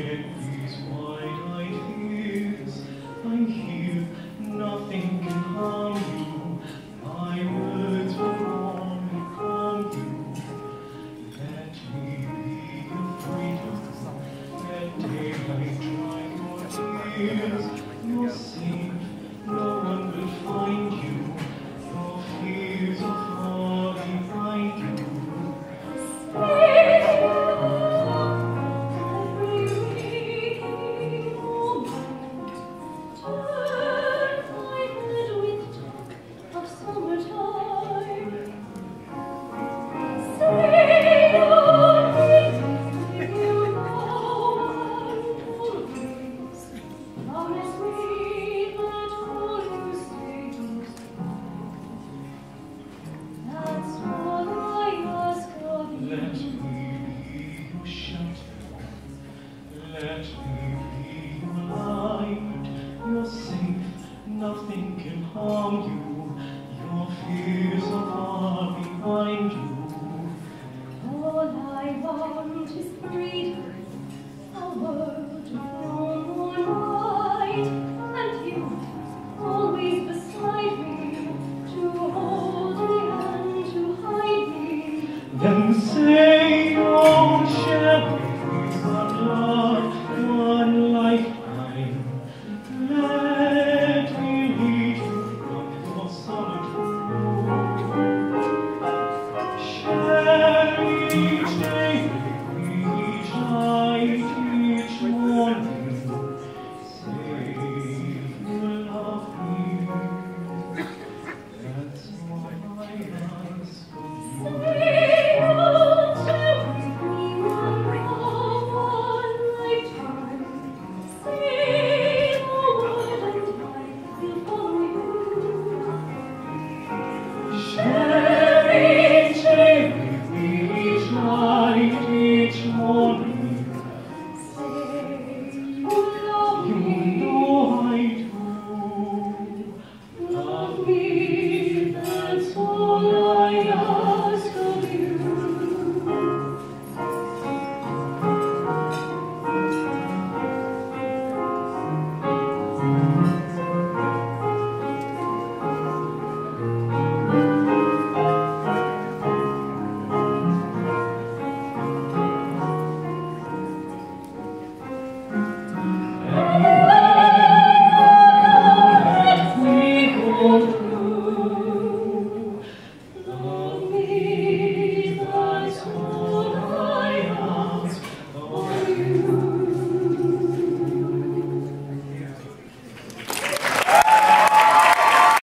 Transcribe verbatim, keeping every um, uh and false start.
Let these wide-eyed ears find here nothing can harm you. My words will only calm you. Let me be your freedom. Let daylight dry your tears. You're safe, no one will find you. Your fears are far behind you. Let me be your light. You're safe, nothing can harm you. Your fears are far behind you. All I want is freedom.